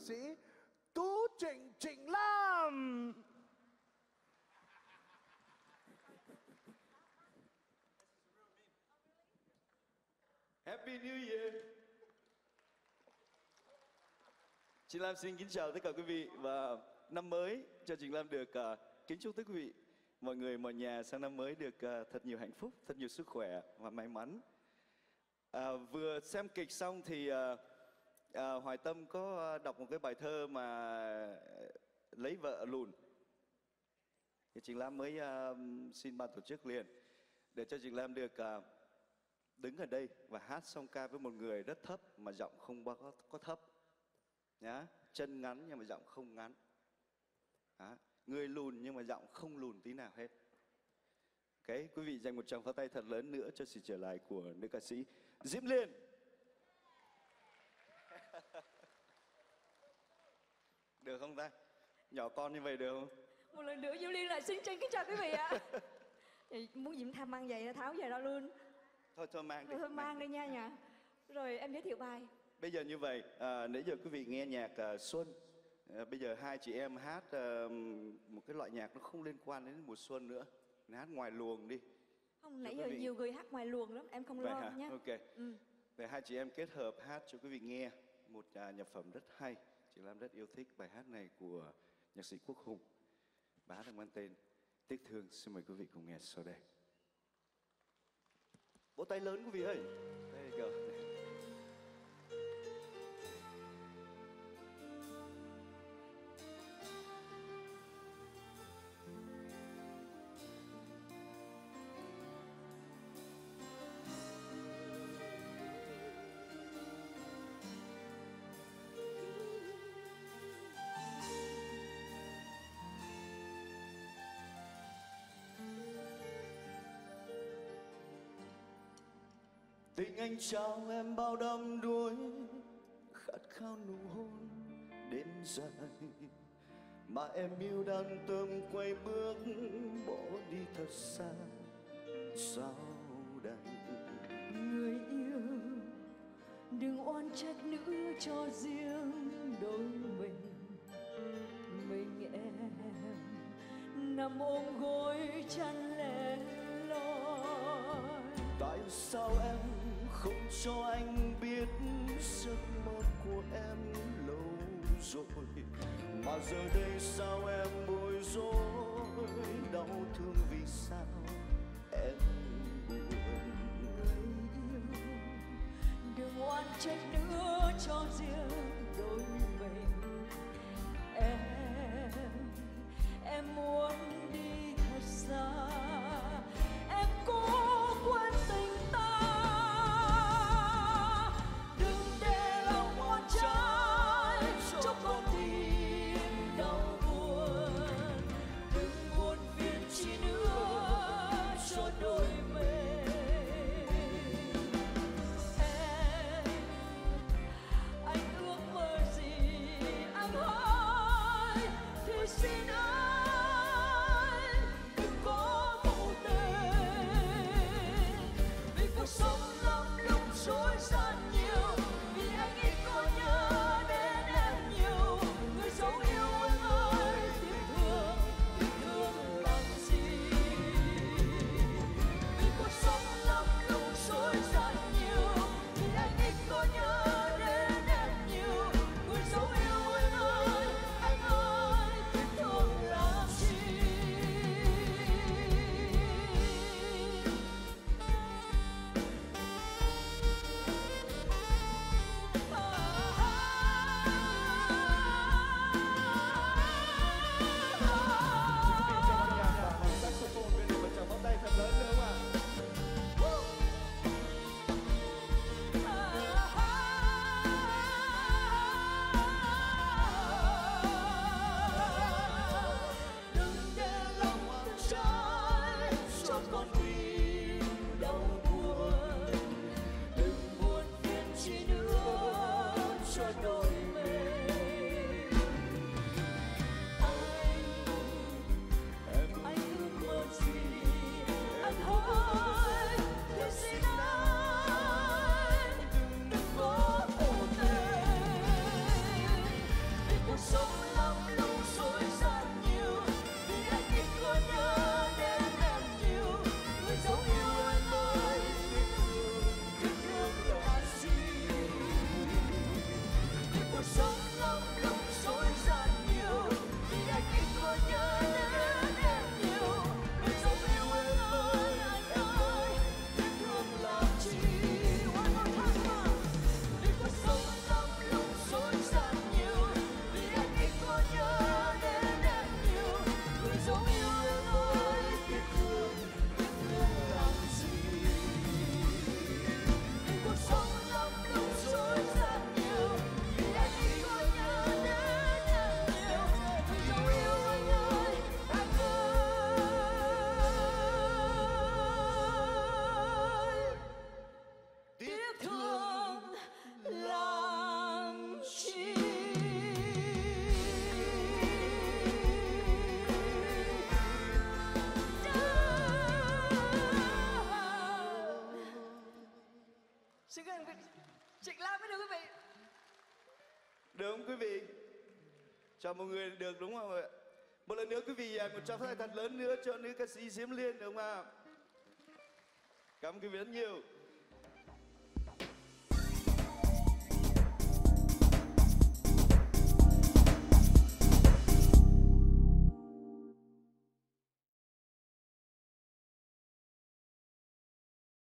sĩ Tú Trịnh Trịnh Lam. Happy New Year. Trịnh Lam xin kính chào tất cả quý vị và năm mới cho Trịnh Lam được kính chúc tất quý vị, mọi người, mọi nhà sang năm mới được thật nhiều hạnh phúc, thật nhiều sức khỏe và may mắn. Vừa xem kịch xong thì Hoài Tâm có đọc một cái bài thơ mà lấy vợ lùn. Thì Trịnh Lam mới xin ban tổ chức liền để cho Trịnh Lam được đứng ở đây và hát song ca với một người rất thấp mà giọng không có thấp nhá, chân ngắn nhưng mà giọng không ngắn. Đó. Người lùn nhưng mà giọng không lùn tí nào hết. Quý vị dành một tràng pháo tay thật lớn nữa cho sự trở lại của nữ ca sĩ Diễm Liên. Được không ta? Nhỏ con như vậy được không? Một lần nữa Diễm Liên lại xin chân kính chào quý vị ạ. Muốn Diễm Tham mang giày tháo giày ra luôn. Thôi mang đi. Thôi mang đi nha nhà. Rồi em giới thiệu bài. Bây giờ như vậy, nãy giờ quý vị nghe nhạc xuân. Bây giờ hai chị em hát một cái loại nhạc nó không liên quan đến mùa xuân nữa. Hát ngoài luồng đi. Không, nãy giờ nhiều người hát ngoài luồng lắm, em không lo nhé. Ok. Vậy hai chị em kết hợp hát cho quý vị nghe một nhạc phẩm rất hay. Chị Lam rất yêu thích bài hát này của nhạc sĩ Quốc Hùng. Bài hát được mang tên Tiếc Thương. Xin mời quý vị cùng nghe sau đây. Vỗ tay lớn quý vị ơi. Đây go. Tình anh trao em bao đắm đuối, khát khao nụ hôn đêm dài, mà em yêu đàn tâm quay bước bỏ đi thật xa. Sao đành người yêu, đừng oan trách nữa cho riêng đôi mình em nằm ôm gối chăn lẻ loi. Tại sao em không cho anh biết giấc mơ của em lâu rồi, mà giờ đây sao em bối rối đau thương vì sao em buồn. Người yêu, đừng oan trách nữa cho riêng đôi mình em muốn đi thật xa, em cố quên tình ta, đừng để lòng oan trái cho con tim đau buồn, đừng buồn phiền chi nữa cho đôi mình. Anh ước Được không quý vị? Chào mọi người được đúng không ạ? Một lần nữa quý vị một tràng pháo tay thật lớn nữa cho nữ ca sĩ Diễm Liên được không ạ? Cảm ơn quý vị rất nhiều.